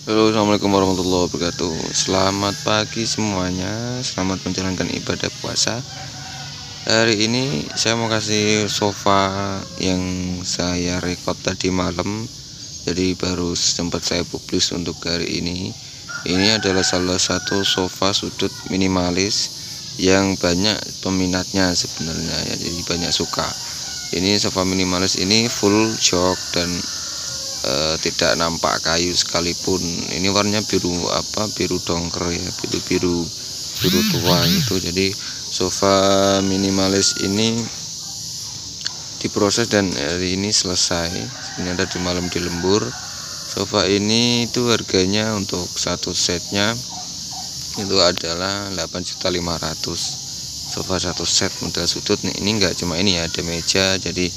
Halo, assalamualaikum warahmatullahi wabarakatuh. Selamat pagi semuanya. Selamat menjalankan ibadah puasa. Hari ini saya mau kasih sofa yang saya record tadi malam. Jadi baru sempat saya publis untuk hari ini. Ini adalah salah satu sofa sudut minimalis yang banyak peminatnya sebenarnya ya. Jadi banyak suka. Ini sofa minimalis ini full jok dan tidak nampak kayu sekalipun. Ini warnanya biru dongker ya, biru tua itu. Jadi sofa minimalis ini diproses dan hari ini selesai. Ini ada di malam di lembur. Sofa ini itu harganya untuk satu setnya itu adalah 8.500.000. Sofa satu set model sudut nih. Ini enggak cuma ini ya, ada meja. Jadi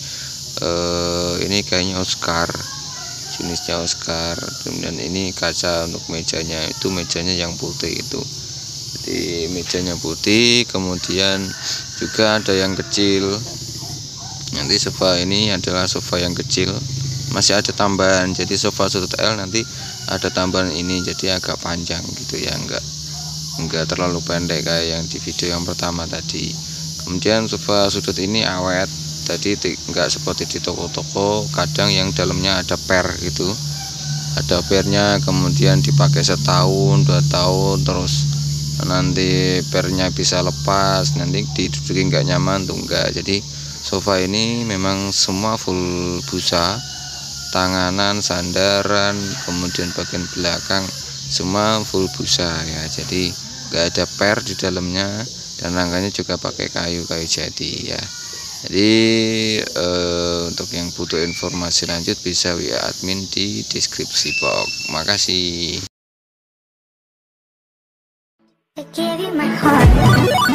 ini kayaknya Oscar, jenisnya Oscar. Kemudian ini kaca untuk mejanya, itu mejanya yang putih itu. Jadi mejanya putih, kemudian juga ada yang kecil. Nanti sofa ini adalah sofa yang kecil, masih ada tambahan. Jadi sofa sudut L nanti ada tambahan ini, jadi agak panjang gitu ya, enggak terlalu pendek kayak yang di video yang pertama tadi. Kemudian sofa sudut ini awet. Tadi enggak seperti di toko-toko, kadang yang dalamnya ada per gitu, ada pernya, kemudian dipakai setahun 2 tahun, terus nanti pernya bisa lepas, nanti didudukin enggak nyaman tuh enggak. Jadi sofa ini memang semua full busa, tanganan, sandaran, kemudian bagian belakang semua full busa ya. Jadi enggak ada per di dalamnya, dan rangkanya juga pakai kayu jati ya. Jadi untuk yang butuh informasi lanjut bisa WA admin di deskripsi box. Makasih. I give you my heart.